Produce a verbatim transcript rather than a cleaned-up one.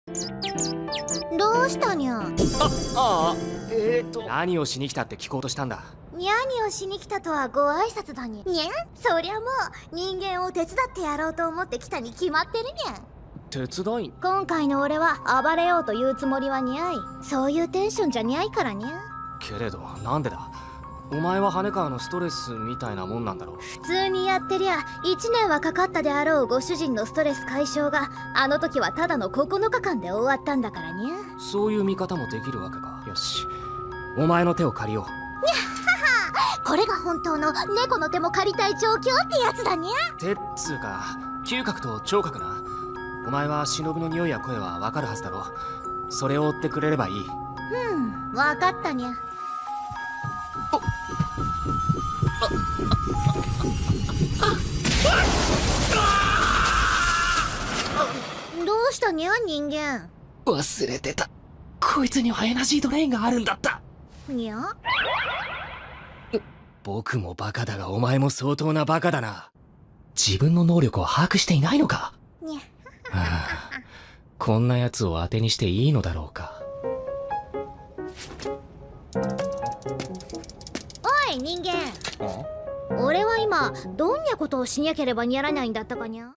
どうしたにゃ。 あ、ああ、えーと何をしに来たって聞こうとしたんだ。 にゃにをしに来たとはご挨拶だに。にゃ、そりゃもう人間を手伝ってやろうと思って来たに決まってるにゃ。 手伝い？ 今回の俺は暴れようというつもりはにゃい。そういうテンションじゃにゃいからにゃ。 けれどなんでだ。お前は羽川のストレスみたいなもんなんだろう。 普通にやってりゃいちねんはかかったであろうご主人のストレス解消があの時はただのここのかかんで終わったんだからにゃ。 そういう見方もできるわけか。よし、お前の手を借りよう。にゃっはは、これが本当の猫の手も借りたい状況ってやつだにゃ。 手っつうか嗅覚と聴覚な。お前は忍の匂いや声はわかるはずだろ。それを追ってくれればいい。 うん、わかったにゃ。どうしたにゃ人間。 忘れてた。こいつにはエナジードレインがあるんだった。 にゃ。 僕もバカだがお前も相当なバカだな。自分の能力を把握していないのか。 にゃ。 はあ、こんなやつを当てにしていいのだろうか。 おい人間。俺は今どんなことをしにゃければにゃらないんだったかにゃ。